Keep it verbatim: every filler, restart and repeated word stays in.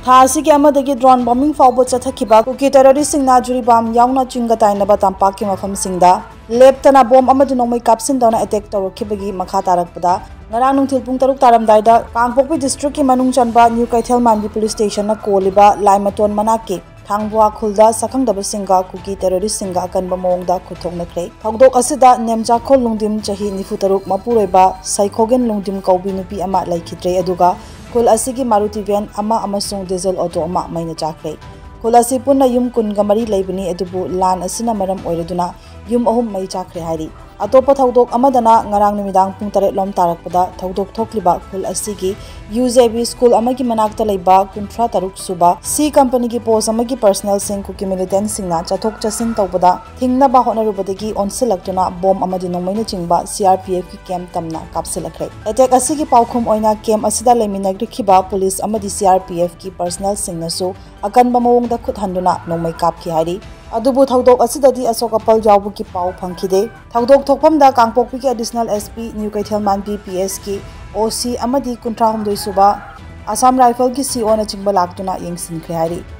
था असिगे अमदगी ड्रोन बॉम्बिंग फाउबो चथखिबा कुकी टेररिस्ट सिंगना जुरिबाम यावना चिंगा ताइनबा तंपाकी मफम सिंगदा लेप्तना बॉम्ब अमदि नोंमै कापसिनदौना अटैक तौरखिबगी मखा तारकपदा ngarang nungthil pung taruk taramdaida Kangpokpi district ki manung chanba New Kaithelmangi police station na koliba laimaton manaki thangbuwa khulda sakhangdaba singa kuki terrorist singa akanba mawngda khuthoknakre thogdok asida nemcha khol lungdim chahi nifutaruk mapuroiba saikhogen lungdim kaubi nupi ama laikhitre aduga khul asigi maruti van ama amasung diesel auto ama maina chakre khul asi punna yum kunga mari leibani adubu lan asina maram oiraduna yum ahum mai chakre hari अतोप थौदोक अमदना ngarang numidang pung taret lom tarakpada थौदोक थोकलिबा खुल असिगी यूजेबी school अमगी मनाक्ता लेबा कुंट्रा तरुक सुबा C company की post अमगी personnel सिंग Kuki militant सिंगना चथोक चसिन तौबदा थिंगना होनरुबदगी ओनसिलक्तुना बॉम्ब अमदी नोंमैना चिंगबा सीआरपीएफ की कैम्प तमना कापसिलखरे अटैक असिगी पाउखुम ओइना कैम्प असिदा लेमिनग्रिखिबा पुलिस अमदी सीआरपीएफ की पर्सनल सिंगनसु अकनबा मवंगदा खुद हंदुना नोंमै कापखि हारी अदुबु थौदोक असिददी असोकपल जावबु की पाउ फंखिदे थौदोक थोकफमदा कांगपोकपी की एडिशनल एसपी न्यू कैथेलमान पीपीएस की ओसी अमदी कुंट्रा हुमदोई सुबा आसाम राइफल की सीओ न चिंबा लाक्तुना येंगसिनख्रे हारी।